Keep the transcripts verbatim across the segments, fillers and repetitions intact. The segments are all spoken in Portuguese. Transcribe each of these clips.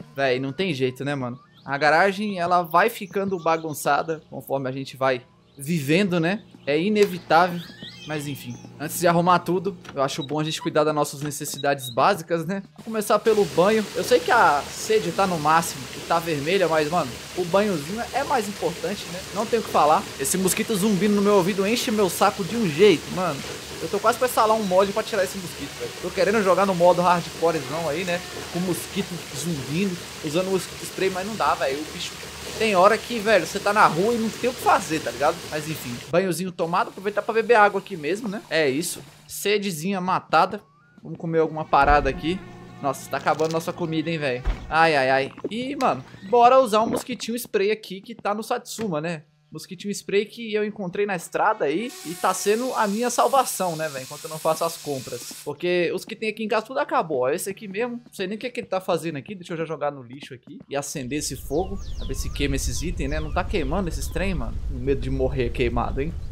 Véi, não tem jeito, né, mano? A garagem, ela vai ficando bagunçada conforme a gente vai vivendo, né? É inevitável. Mas enfim, antes de arrumar tudo, eu acho bom a gente cuidar das nossas necessidades básicas, né? Vou começar pelo banho. Eu sei que a sede tá no máximo e tá vermelha, mas, mano, o banhozinho é mais importante, né? Não tenho o que falar. Esse mosquito zumbindo no meu ouvido enche meu saco de um jeito, mano. Eu tô quase pra instalar um mod pra tirar esse mosquito, velho. Tô querendo jogar no modo hardcorezão aí, né? Com mosquito zumbindo, usando o spray, mas não dá, velho. O bicho... Tem hora que, velho, você tá na rua e não tem o que fazer, tá ligado? Mas enfim, banhozinho tomado, aproveitar pra beber água aqui mesmo, né? É isso. Sedezinha matada. Vamos comer alguma parada aqui. Nossa, tá acabando nossa comida, hein, velho? Ai, ai, ai. E, mano, bora usar um mosquitinho spray aqui que tá no Satsuma, né? Mosquitinho spray que eu encontrei na estrada aí e tá sendo a minha salvação, né, velho? Enquanto eu não faço as compras. Porque os que tem aqui em casa tudo acabou. Ó, esse aqui mesmo, não sei nem o que, é que ele tá fazendo aqui. Deixa eu já jogar no lixo aqui e acender esse fogo. Pra ver se queima esses itens, né? Não tá queimando esses trem, mano? Com medo de morrer queimado, hein?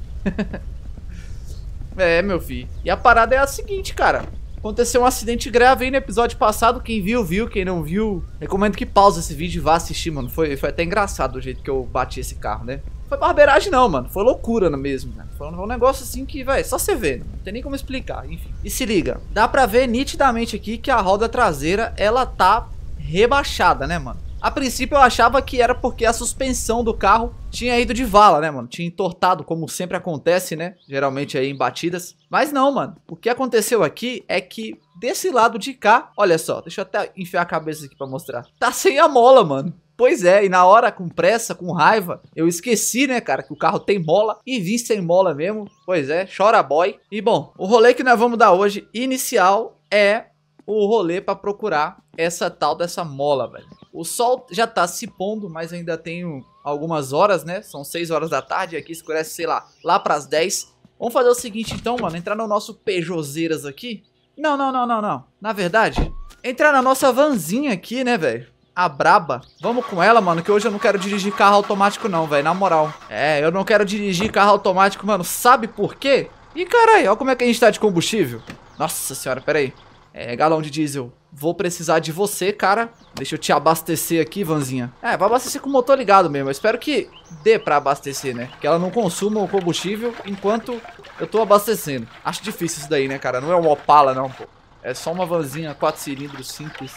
É, meu filho. E a parada é a seguinte, cara. Aconteceu um acidente grave aí no episódio passado. Quem viu, viu. Quem não viu, recomendo que pause esse vídeo e vá assistir, mano. Foi, foi até engraçado o jeito que eu bati esse carro, né? Foi barbeiragem não, mano. Foi loucura mesmo, né? Foi um negócio assim que, velho, só você vê. Não tem nem como explicar, enfim. E se liga, dá pra ver nitidamente aqui que a roda traseira, ela tá rebaixada, né, mano? A princípio eu achava que era porque a suspensão do carro tinha ido de vala, né, mano? Tinha entortado, como sempre acontece, né? Geralmente aí em batidas. Mas não, mano. O que aconteceu aqui é que desse lado de cá, olha só, deixa eu até enfiar a cabeça aqui pra mostrar. Tá sem a mola, mano. Pois é, e na hora, com pressa, com raiva, eu esqueci, né, cara, que o carro tem mola e vim sem mola mesmo. Pois é, chora boy. E bom, o rolê que nós vamos dar hoje, inicial, é o rolê pra procurar essa tal dessa mola, velho. O sol já tá se pondo, mas ainda tenho algumas horas, né? São seis horas da tarde, aqui escurece, sei lá, lá pras dez. Vamos fazer o seguinte então, mano, entrar no nosso Peugeotzeiras aqui. Não, não, não, não, não. Na verdade, entrar na nossa vanzinha aqui, né, velho? A braba. Vamos com ela, mano, que hoje eu não quero dirigir carro automático não, velho, na moral. É, eu não quero dirigir carro automático, mano, sabe por quê? Ih, caralho, olha como é que a gente tá de combustível. Nossa senhora, pera aí. É, galão de diesel. Vou precisar de você, cara. Deixa eu te abastecer aqui, vanzinha. É, vai abastecer com o motor ligado mesmo. Eu espero que dê pra abastecer, né? Que ela não consuma o combustível enquanto eu tô abastecendo. Acho difícil isso daí, né, cara? Não é um Opala, não, pô. É só uma vanzinha, quatro cilindros, simples.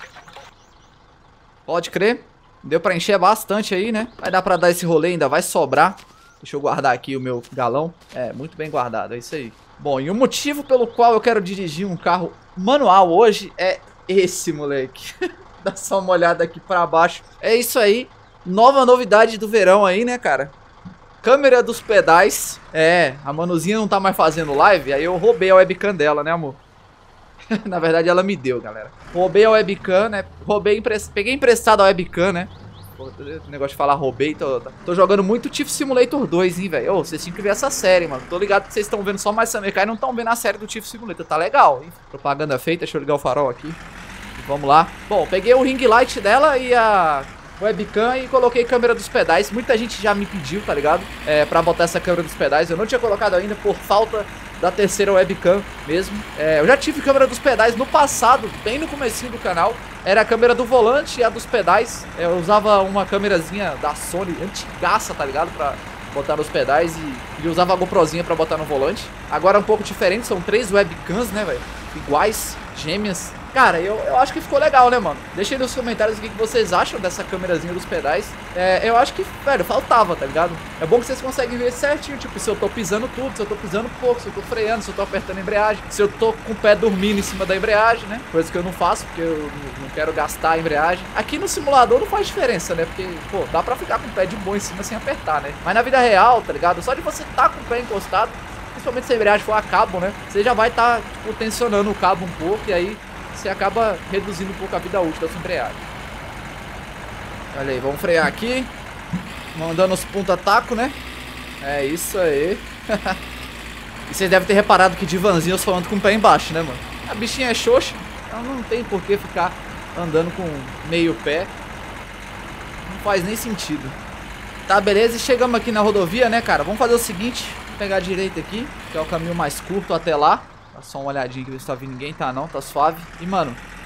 Pode crer. Deu pra encher bastante aí, né? Vai dar pra dar esse rolê, ainda vai sobrar. Deixa eu guardar aqui o meu galão. É, muito bem guardado, é isso aí. Bom, e o motivo pelo qual eu quero dirigir um carro manual hoje é esse, moleque. Dá só uma olhada aqui pra baixo. É isso aí. Nova novidade do verão aí, né, cara? Câmera dos pedais. É, a Manuzinha não tá mais fazendo live, aí eu roubei a webcam dela, né, amor? Na verdade, ela me deu, galera. Roubei a webcam, né? Roubei, empre... peguei emprestado a webcam, né? O negócio de falar roubei, tô, tô jogando muito Thief Simulator dois, hein, velho. Ô, vocês tinham que ver essa série, mano. Tô ligado que vocês estão vendo só mais Samekai e não estão vendo a série do Thief Simulator. Tá legal, hein? Propaganda feita, deixa eu ligar o farol aqui. E vamos lá. Bom, peguei o ring light dela e a webcam e coloquei câmera dos pedais. Muita gente já me pediu, tá ligado? É, pra botar essa câmera dos pedais. Eu não tinha colocado ainda por falta da terceira webcam mesmo. É, eu já tive câmera dos pedais no passado, bem no comecinho do canal. Era a câmera do volante e a dos pedais. Eu usava uma câmerazinha da Sony antigaça, tá ligado? Pra botar nos pedais e, e usava a GoProzinha pra botar no volante. Agora é um pouco diferente, são três webcams, né, velho? Iguais, gêmeas. Cara, eu, eu acho que ficou legal, né, mano? Deixa aí nos comentários o que vocês acham dessa câmerazinha dos pedais. É, eu acho que, velho, faltava, tá ligado? É bom que vocês conseguem ver certinho, tipo, se eu tô pisando tudo, se eu tô pisando pouco, se eu tô freando, se eu tô apertando a embreagem, se eu tô com o pé dormindo em cima da embreagem, né? Coisa que eu não faço, porque eu não quero gastar a embreagem. Aqui no simulador não faz diferença, né? Porque, pô, dá pra ficar com o pé de boa em cima sem apertar, né? Mas na vida real, tá ligado? Só de você tá com o pé encostado, principalmente se a embreagem for a cabo, né? Você já vai tá, tipo, tensionando o cabo um pouco e aí você acaba reduzindo um pouco a vida útil da sua embreagem. Olha aí, vamos frear aqui. Mandando os ponta-taco, né? É isso aí. E vocês devem ter reparado que de vanzinho eu só ando com o pé embaixo, né, mano? A bichinha é xoxa, então não tem por que ficar andando com meio pé. Não faz nem sentido. Tá, beleza, e chegamos aqui na rodovia, né, cara? Vamos fazer o seguinte, vou pegar a direita aqui, que é o caminho mais curto até lá. Dá só uma olhadinha aqui, ver se tá vindo ninguém, tá não, tá suave. E, mano,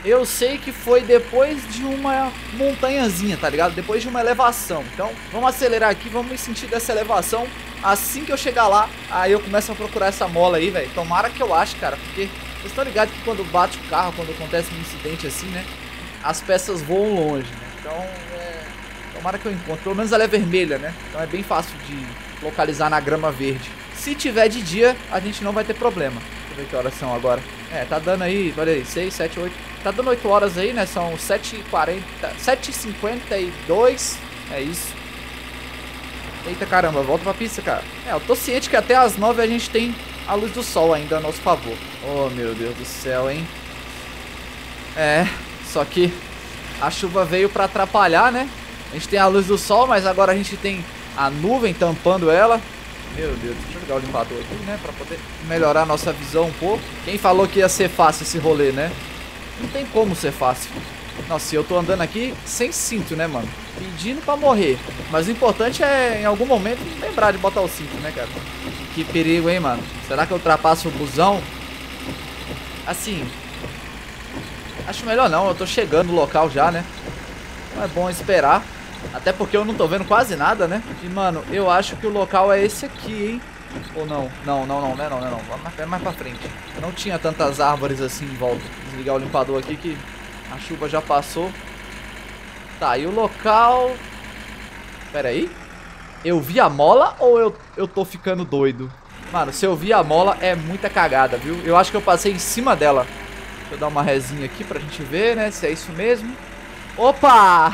eu sei que foi depois de uma montanhazinha, tá ligado? Depois de uma elevação. Então, vamos acelerar aqui, vamos sentir dessa elevação. Assim que eu chegar lá, aí eu começo a procurar essa mola aí, velho. Tomara que eu ache, cara, porque vocês estão ligados que quando bate o carro, quando acontece um incidente assim, né? As peças voam longe, né? Então, é... tomara que eu encontre. Pelo menos ela é vermelha, né? Então é bem fácil de localizar na grama verde. Se tiver de dia, a gente não vai ter problema. Deixa eu ver que horas são agora. É, tá dando aí, olha aí, seis, sete, oito. Tá dando oito horas aí, né? São sete e quarenta, sete e cinquenta e dois. É isso. Eita caramba, volta pra pista, cara. É, eu tô ciente que até as nove a gente tem a luz do sol ainda a nosso favor. Oh, meu Deus do céu, hein? É, só que a chuva veio pra atrapalhar, né? A gente tem a luz do sol, mas agora a gente tem a nuvem tampando ela. Meu Deus, deixa eu ligar o limpador aqui, né? Pra poder melhorar a nossa visão um pouco. Quem falou que ia ser fácil esse rolê, né? Não tem como ser fácil. Nossa, eu tô andando aqui sem cinto, né, mano? Pedindo pra morrer. Mas o importante é, em algum momento, lembrar de botar o cinto, né, cara? Que perigo, hein, mano? Será que eu ultrapasso o busão? Assim... acho melhor não, eu tô chegando no local já, né? Não é bom esperar. Até porque eu não tô vendo quase nada, né? E, mano, eu acho que o local é esse aqui, hein? Ou não? Não, não, não, não é não, não é não. Vamos mais, mais pra frente. Não tinha tantas árvores assim em volta. Vou desligar o limpador aqui que a chuva já passou. Tá, e o local... pera aí. Eu vi a mola ou eu, eu tô ficando doido? Mano, se eu vi a mola é muita cagada, viu? Eu acho que eu passei em cima dela. Deixa eu dar uma resinha aqui pra gente ver, né? Se é isso mesmo. Opa!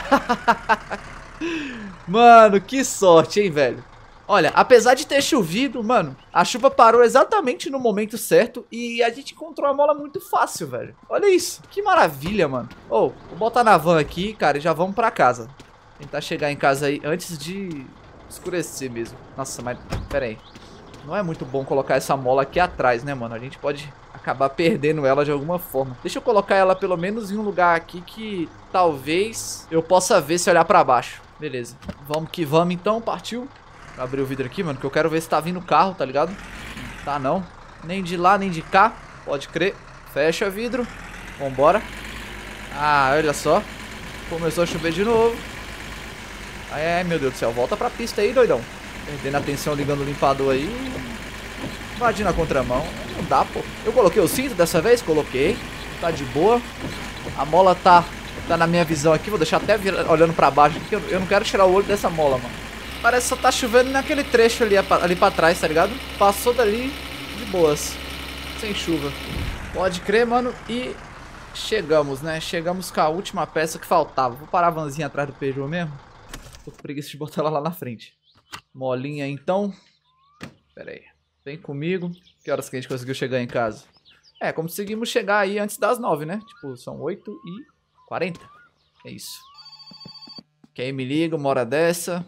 Mano, que sorte, hein, velho? Olha, apesar de ter chovido, mano, a chuva parou exatamente no momento certo e a gente encontrou a mola muito fácil, velho. Olha isso, que maravilha, mano. Ô, oh, vou botar na van aqui, cara, e já vamos pra casa. Tentar chegar em casa aí antes de escurecer mesmo. Nossa, mas pera aí. Não é muito bom colocar essa mola aqui atrás, né, mano? A gente pode acabar perdendo ela de alguma forma. Deixa eu colocar ela pelo menos em um lugar aqui que talvez eu possa ver se olhar pra baixo. Beleza. Vamos que vamos então, partiu. Vou abrir o vidro aqui, mano, que eu quero ver se tá vindo o carro, tá ligado? Tá não. Nem de lá, nem de cá. Pode crer. Fecha vidro. Vambora. Ah, olha só. Começou a chover de novo. Ai, meu Deus do céu. Volta pra pista aí, doidão. Perdendo a atenção, ligando o limpador aí. Invadindo a contramão. Não dá, pô. Eu coloquei o cinto dessa vez? Coloquei. Tá de boa. A mola tá, tá na minha visão aqui. Vou deixar até olhando pra baixo aqui. Eu não quero tirar o olho dessa mola, mano. Parece que só tá chovendo naquele trecho ali, ali pra trás, tá ligado? Passou dali de boas. Sem chuva. Pode crer, mano. E chegamos, né? Chegamos com a última peça que faltava. Vou parar a vanzinha atrás do Peugeot mesmo. Tô com preguiça de botar ela lá na frente. Molinha, então. Pera aí. Vem comigo. Que horas que a gente conseguiu chegar em casa? É, conseguimos chegar aí antes das nove, né? Tipo, são oito e quarenta. É isso. Quem me liga uma hora dessa?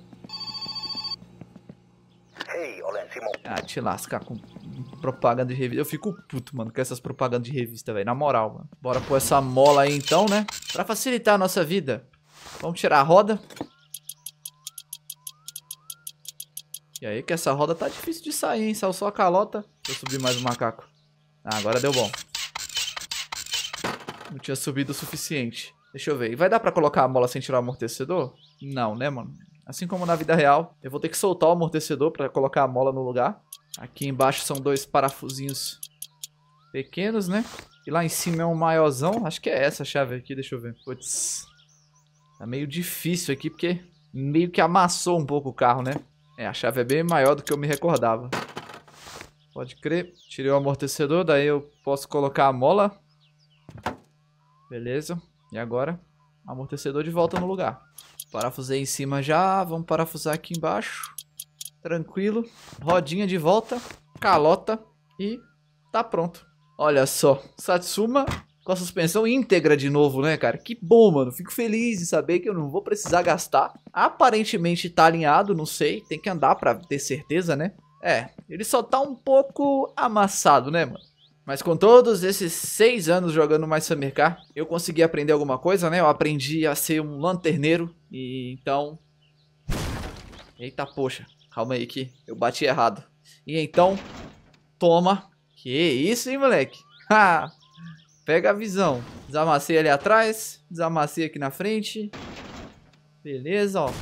Ah, te lascar com propaganda de revista. Eu fico puto, mano, com essas propagandas de revista, velho. Na moral, mano. Bora pôr essa mola aí, então, né? Pra facilitar a nossa vida. Vamos tirar a roda. E aí, que essa roda tá difícil de sair, hein? Saiu só a calota. Deixa eu subir mais o macaco. Ah, agora deu bom. Não tinha subido o suficiente. Deixa eu ver. E vai dar pra colocar a mola sem tirar o amortecedor? Não, né, mano? Assim como na vida real, eu vou ter que soltar o amortecedor pra colocar a mola no lugar. Aqui embaixo são dois parafusinhos pequenos, né? E lá em cima é um maiorzão. Acho que é essa chave aqui, deixa eu ver. Putz. Tá meio difícil aqui, porque meio que amassou um pouco o carro, né? É, a chave é bem maior do que eu me recordava. Pode crer. Tirei o amortecedor, daí eu posso colocar a mola. Beleza. E agora, amortecedor de volta no lugar. Parafusei em cima já, vamos parafusar aqui embaixo. Tranquilo. Rodinha de volta, calota e tá pronto. Olha só, Satsuma com a suspensão íntegra de novo, né, cara? Que bom, mano. Fico feliz em saber que eu não vou precisar gastar. Aparentemente tá alinhado, não sei. Tem que andar pra ter certeza, né? É, ele só tá um pouco amassado, né, mano? Mas com todos esses seis anos jogando mais Summer Car, eu consegui aprender alguma coisa, né? Eu aprendi a ser um lanterneiro. E então... Eita, poxa. Calma aí que eu bati errado. E então... Toma. Que isso, hein, moleque? Ha! Pega a visão. Desamassei ali atrás. Desamassei aqui na frente. Beleza, ó.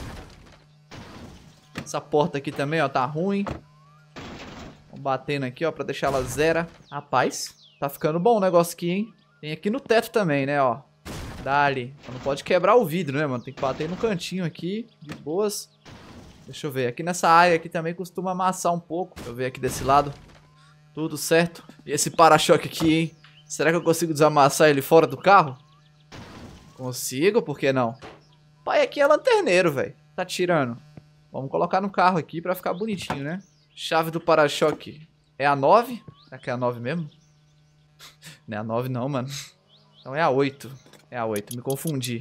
Essa porta aqui também, ó, tá ruim. Vamos batendo aqui, ó, pra deixar ela zero. Rapaz, tá ficando bom o negócio aqui, hein? Tem aqui no teto também, né, ó. Dali. Não pode quebrar o vidro, né, mano? Tem que bater no cantinho aqui, de boas. Deixa eu ver. Aqui nessa área aqui também costuma amassar um pouco. Deixa eu ver aqui desse lado. Tudo certo. E esse para-choque aqui, hein? Será que eu consigo desamassar ele fora do carro? Consigo, por que não? Pai aqui é lanterneiro, velho. Tá tirando. Vamos colocar no carro aqui pra ficar bonitinho, né? Chave do para-choque é a nove? Será que é a nove mesmo? Não é a nove não, mano. Então é a oito. É a oito, me confundi.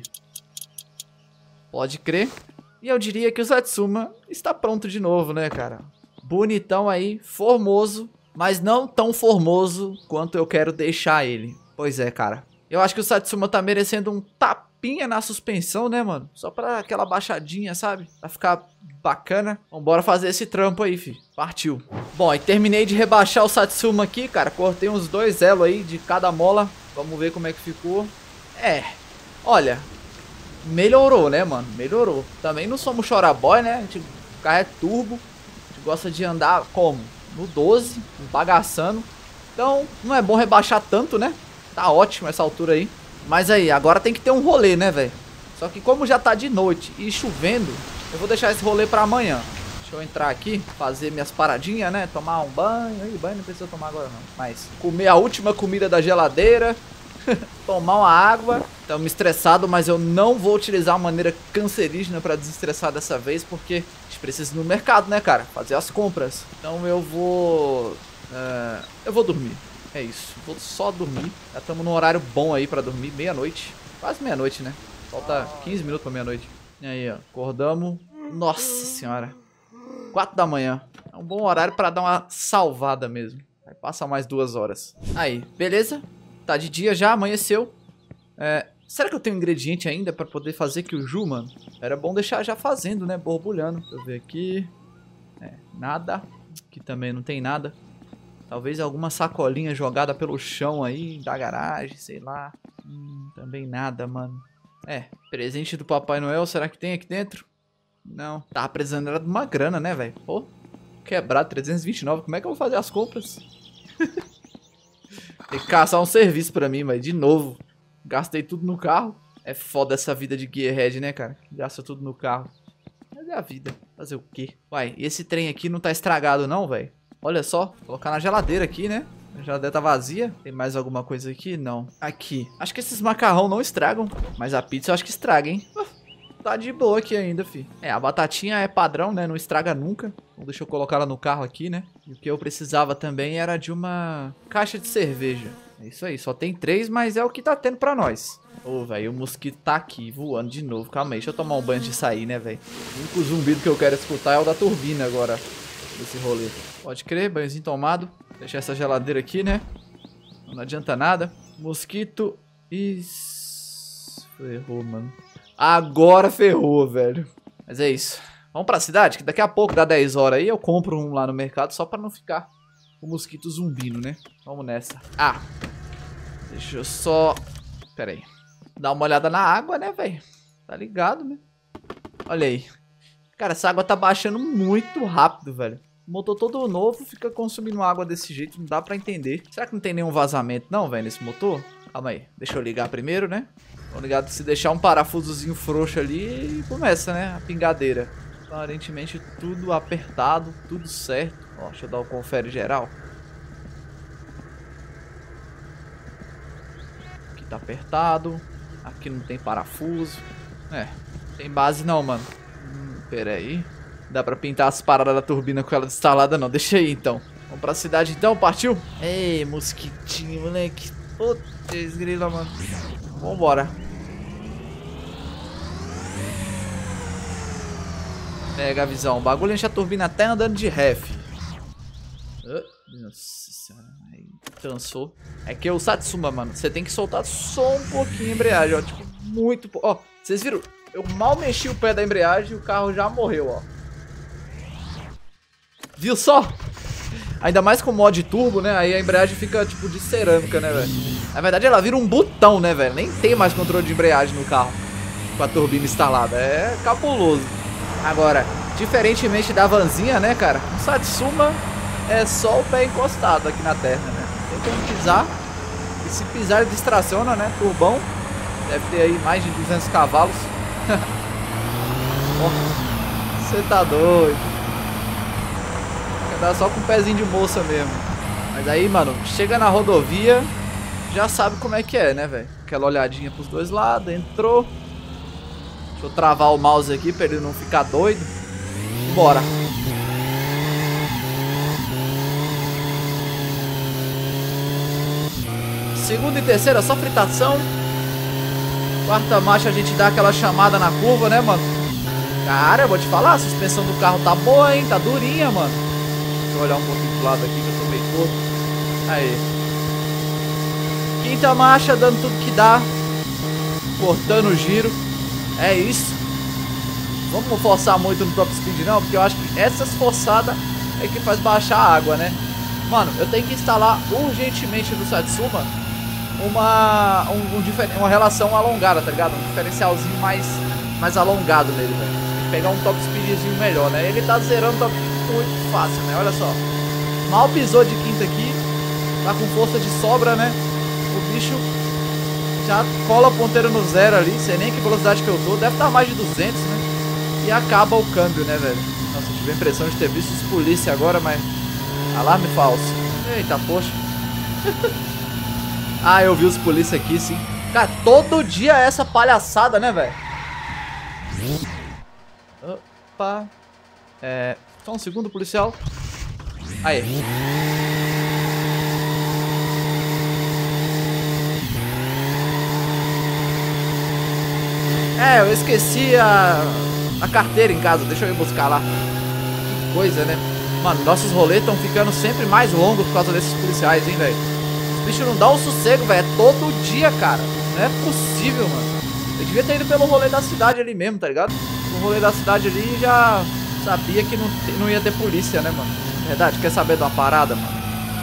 Pode crer. E eu diria que o Satsuma está pronto de novo, né, cara? Bonitão aí, formoso, mas não tão formoso quanto eu quero deixar ele. Pois é, cara. Eu acho que o Satsuma tá merecendo um tapinha na suspensão, né, mano? Só pra aquela baixadinha, sabe? Pra ficar bacana. Vambora fazer esse trampo aí, fi. Partiu. Bom, e terminei de rebaixar o Satsuma aqui, cara. Cortei uns dois elos aí de cada mola. Vamos ver como é que ficou. É, olha, melhorou, né, mano? Melhorou. Também não somos choraboy, né? A gente, o carro é turbo. A gente gosta de andar como? No doze, bagaçando. Então, não é bom rebaixar tanto, né? Tá ótimo essa altura aí. Mas aí, agora tem que ter um rolê, né, velho? Só que como já tá de noite e chovendo, eu vou deixar esse rolê pra amanhã. Deixa eu entrar aqui, fazer minhas paradinhas, né? Tomar um banho. Aí, banho não precisa tomar agora, não. Mas comer a última comida da geladeira. Tomar uma água. Estamos estressados, mas eu não vou utilizar uma maneira cancerígena para desestressar dessa vez, porque a gente precisa ir no mercado, né, cara? Fazer as compras. Então eu vou... Uh, eu vou dormir. É isso. Vou só dormir. Já estamos num horário bom aí para dormir. Meia-noite. Quase meia-noite, né? Falta quinze minutos para meia-noite. E aí, ó. Acordamos. Nossa senhora. quatro da manhã. É um bom horário para dar uma salvada mesmo. Vai passar mais duas horas. Aí, beleza? Tá de dia já, amanheceu. É, será que eu tenho ingrediente ainda pra poder fazer Kyuju, mano? Era bom deixar já fazendo, né? Borbulhando. Deixa eu ver aqui. É, nada. Aqui também não tem nada. Talvez alguma sacolinha jogada pelo chão aí, da garagem, sei lá. Hum, também nada, mano. É, presente do Papai Noel, será que tem aqui dentro? Não. Tava precisando era de uma grana, né, velho? Pô, quebrado, trezentos e vinte e nove. Como é que eu vou fazer as compras? Tem que caçar um serviço pra mim, mas de novo. Gastei tudo no carro. É foda essa vida de Gearhead, né, cara? Gasta tudo no carro. Mas é a vida. Fazer o quê? Uai, esse trem aqui não tá estragado não, velho? Olha só. Vou colocar na geladeira aqui, né? A geladeira tá vazia. Tem mais alguma coisa aqui? Não. Aqui. Acho que esses macarrão não estragam. Mas a pizza eu acho que estraga, hein? Tá de boa aqui ainda, fi. É, a batatinha é padrão, né? Não estraga nunca. Então deixa eu colocar ela no carro aqui, né? E o que eu precisava também era de uma caixa de cerveja. É isso aí, só tem três, mas é o que tá tendo pra nós. Ô, velho, o mosquito tá aqui, voando de novo. Calma aí, deixa eu tomar um banho de sair, né, velho? O único zumbido que eu quero escutar é o da turbina agora, desse rolê. Pode crer, banhozinho tomado. Deixar essa geladeira aqui, né? Não adianta nada. Mosquito... Isso... Ferrou, mano. Agora ferrou, velho. Mas é isso. Vamos pra cidade, que daqui a pouco, dá dez horas aí, eu compro um lá no mercado, só pra não ficar o mosquito zumbindo, né? Vamos nessa. Ah, deixa eu só... Pera aí. Dar uma olhada na água, né, velho? Tá ligado, né? Olha aí. Cara, essa água tá baixando muito rápido, velho. O motor todo novo fica consumindo água desse jeito, não dá pra entender. Será que não tem nenhum vazamento não, velho, nesse motor? Calma aí, deixa eu ligar primeiro, né? Tô ligado, se deixar um parafusozinho frouxo ali, começa, né? A pingadeira. Aparentemente tudo apertado, tudo certo. Ó, deixa eu dar o confere geral. Aqui tá apertado. Aqui não tem parafuso. É, tem base não, mano. Hum, pera aí. Dá pra pintar as paradas da turbina com ela instalada não. Deixa aí então. Vamos pra cidade então, partiu? Ei, mosquitinho, moleque. Putz, grila, mano. Vambora. Pega a visão. O bagulho enche a turbina até andando de ref. Uh, nossa senhora. Aí, cansou. É que o Satsuma, mano, você tem que soltar só um pouquinho a embreagem, ó. Tipo, muito... Ó, vocês viram? Eu mal mexi o pé da embreagem e o carro já morreu, ó. Viu só? Ainda mais com mod turbo, né? Aí a embreagem fica tipo de cerâmica, né, velho? Na verdade ela vira um botão, né, velho? Nem tem mais controle de embreagem no carro com a turbina instalada. É cabuloso. Agora, diferentemente da vanzinha, né, cara? O Satsuma é só o pé encostado aqui na terra, né? Tem como pisar. E se pisar ele distraciona, né? Turbão. Deve ter aí mais de duzentos cavalos. Você tá doido. Dá só com o pezinho de moça mesmo. Mas aí, mano, chega na rodovia, já sabe como é que é, né, velho? Aquela olhadinha pros dois lados, entrou. Deixa eu travar o mouse aqui pra ele não ficar doido. Bora. Segunda e terceira, só fritação. Quarta marcha a gente dá aquela chamada na curva, né, mano? Cara, eu vou te falar, a suspensão do carro tá boa, hein? Tá durinha, mano. Deixa eu olhar um pouquinho pro lado aqui que eu tô meio torto. Aí. Quinta marcha, dando tudo que dá. Cortando o giro. É isso. Vamos forçar muito no top speed não, porque eu acho que essas forçadas é que faz baixar a água, né? Mano, eu tenho que instalar urgentemente no Satsuma uma, um, um, uma relação alongada, tá ligado? Um diferencialzinho mais, mais alongado nele, velho. Tem que pegar um top speedzinho melhor, né? Ele tá zerando top speed muito fácil, né? Olha só. Mal pisou de quinta aqui. Tá com força de sobra, né? O bicho já cola a ponteira no zero ali. Sei nem que velocidade que eu tô. Deve estar mais de duzentos, né? E acaba o câmbio, né, velho? Nossa, eu tive a impressão de ter visto os polícia agora, mas... Alarme falso. Eita, poxa. Ah, eu vi os polícia aqui, sim. Cara, todo dia é essa palhaçada, né, velho? Opa. É... Só um segundo, policial. Aí. É, eu esqueci a... a carteira em casa. Deixa eu ir buscar lá. Que coisa, né? Mano, nossos rolês estão ficando sempre mais longos por causa desses policiais, hein, velho? Os bichos não dão um sossego, velho. É todo dia, cara. Não é possível, mano. Eu devia ter ido pelo rolê da cidade ali mesmo, tá ligado? O rolê da cidade ali já sabia que não, não ia ter polícia, né, mano? Verdade, quer saber de uma parada, mano?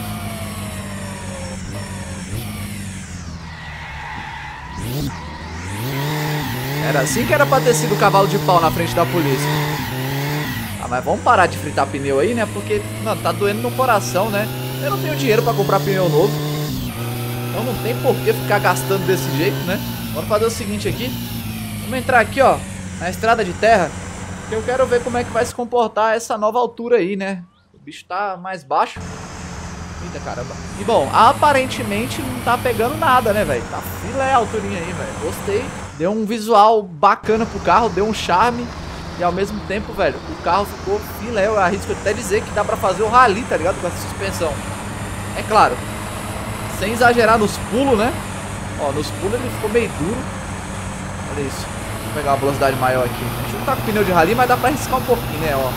Era assim que era pra ter sido o cavalo de pau na frente da polícia. Ah, mas vamos parar de fritar pneu aí, né? Porque, mano, tá doendo no coração, né? Eu não tenho dinheiro pra comprar pneu novo. Então não tem por que ficar gastando desse jeito, né? Vamos fazer o seguinte aqui. Vamos entrar aqui, ó, na estrada de terra. Que eu quero ver como é que vai se comportar essa nova altura aí, né? O bicho tá mais baixo. Eita, caramba. E, bom, aparentemente não tá pegando nada, né, velho? Tá filé a alturinha aí, velho. Gostei. Deu um visual bacana pro carro, deu um charme. E ao mesmo tempo, velho, o carro ficou filé. Eu arrisco até dizer que dá pra fazer o rally, tá ligado? Com essa suspensão. É claro, sem exagerar nos pulos, né? Ó, nos pulos ele ficou meio duro. Olha isso. Vou pegar uma velocidade maior aqui. A gente não tá com pneu de rally, mas dá pra arriscar um pouquinho, né? Ó.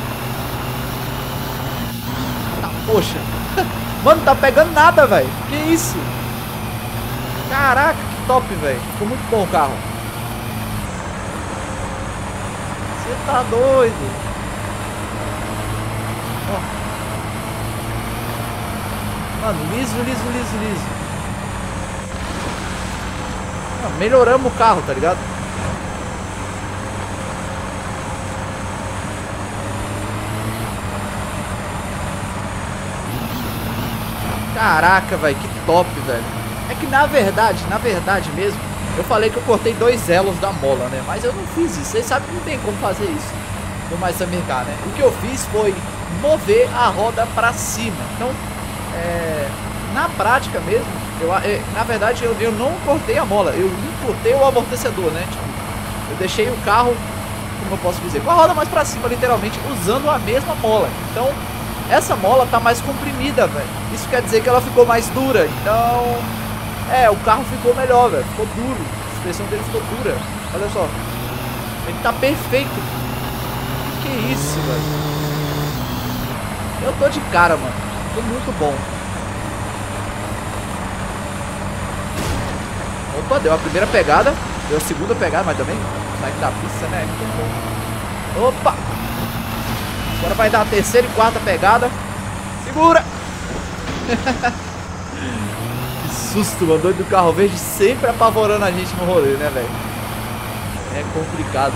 Tá, poxa. Mano, tá pegando nada, velho. Que isso? Caraca, que top, velho. Ficou muito bom o carro. Você tá doido? Ó. Mano, liso, liso, liso, liso. Não, melhoramos o carro, tá ligado? Caraca, velho, que top, velho. É que na verdade, na verdade mesmo, eu falei que eu cortei dois elos da mola, né? Mas eu não fiz isso. Vocês sabem que não tem como fazer isso no Mais Samircar, né? O que eu fiz foi mover a roda pra cima. Então, é, na prática mesmo, eu, é, na verdade, eu, eu não cortei a mola. Eu encurtei o amortecedor, né? Tipo, eu deixei o carro, como eu posso dizer, com a roda mais pra cima, literalmente, usando a mesma mola. Então, essa mola tá mais comprimida, velho. Isso quer dizer que ela ficou mais dura. Então... É, o carro ficou melhor, velho. Ficou duro. A suspensão dele ficou dura. Olha só. Ele tá perfeito. Que isso, velho. Eu tô de cara, mano. Tô muito bom. Opa, deu a primeira pegada. Deu a segunda pegada, mas também saindo da pista, né? Muito bom. Opa. Agora vai dar a terceira e quarta pegada. Segura. Que susto, mano. Doido do carro verde sempre apavorando a gente no rolê, né, velho? É complicado.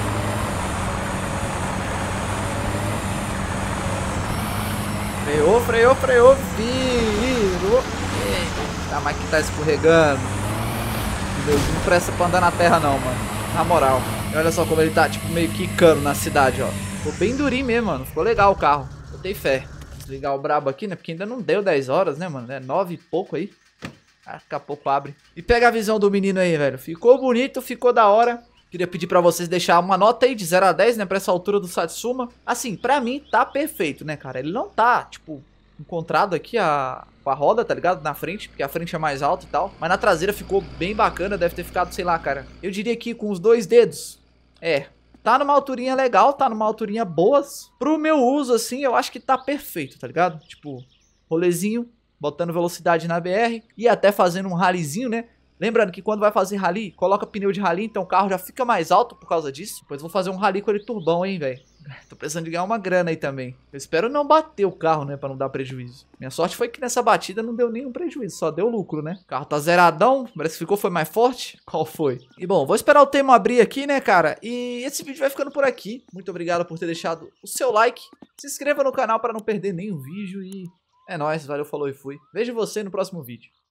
Freou, freou, freou. Virou. Eita, mas que tá escorregando. Meu Deus, não presta pra andar na terra não, mano. Na moral. E olha só como ele tá, tipo, meio quicando na cidade, ó. Ficou bem durinho mesmo, mano. Ficou legal o carro. Botei fé. Desligar o brabo aqui, né? Porque ainda não deu dez horas, né, mano? É nove e pouco aí. Ah, daqui a pouco abre. E pega a visão do menino aí, velho. Ficou bonito, ficou da hora. Queria pedir pra vocês deixar uma nota aí de zero a dez, né? Pra essa altura do Satsuma. Assim, pra mim tá perfeito, né, cara? Ele não tá, tipo, encontrado aqui a... com a roda, tá ligado? Na frente, porque a frente é mais alta e tal. Mas na traseira ficou bem bacana. Deve ter ficado, sei lá, cara. Eu diria que com os dois dedos. É... Tá numa alturinha legal, tá numa alturinha boas. Pro meu uso, assim, eu acho que tá perfeito, tá ligado? Tipo, rolezinho, botando velocidade na B R e até fazendo um rallyzinho, né? Lembrando que quando vai fazer rally, coloca pneu de rally, então o carro já fica mais alto por causa disso. Depois vou fazer um rally com ele turbão, hein, velho. Tô precisando de ganhar uma grana aí também. Eu espero não bater o carro, né, pra não dar prejuízo. Minha sorte foi que nessa batida não deu nenhum prejuízo, só deu lucro, né? O carro tá zeradão, parece que ficou, foi mais forte. Qual foi? E bom, vou esperar o tema abrir aqui, né, cara? E esse vídeo vai ficando por aqui. Muito obrigado por ter deixado o seu like. Se inscreva no canal pra não perder nenhum vídeo e... É nóis, valeu, falou e fui. Vejo você no próximo vídeo.